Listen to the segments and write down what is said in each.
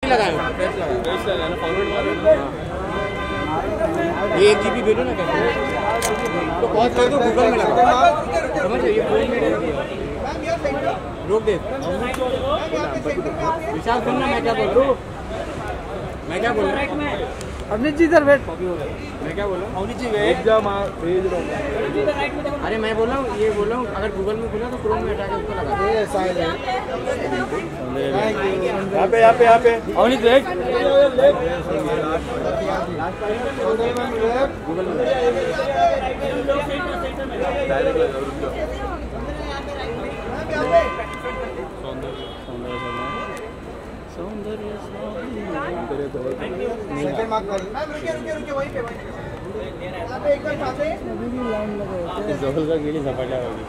लगाया ना फॉरवर्ड मारो। ये 1 GB भेजो ना कैसे तो पॉज कर दो गूगल में लगा समझ ये फोन में रोक दे। विशाल सुनना मैं क्या बोल रहा हूँ अवनीत जी इधर बैठ। मैं क्या बोल रहा हूँ अवनीत जी भेज जा भेज रहा हूँ। अरे मैं बोल रहा हूँ ये बोल रहा हूँ अगर गूगल में बोला तो क्रोम में हटा के उसको लगा यहाँ पे अवनीत भेज गूगल में सेकंड मार्क वाली मैम रुके वहीं पे यहाँ पे एकदम साथ में जोहल का गिली झपटा होगी।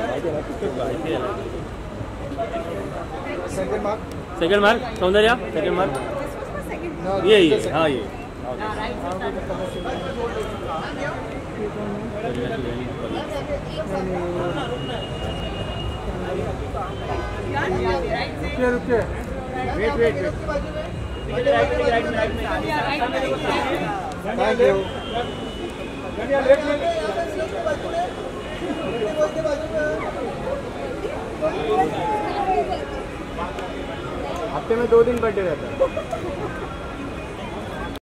सेकंड मार्क सौंदर्य सेकंड मार्क ये हाँ ये रुके वेट थैंक यू। हफ्ते में 2 दिन बर्थडे रहता है।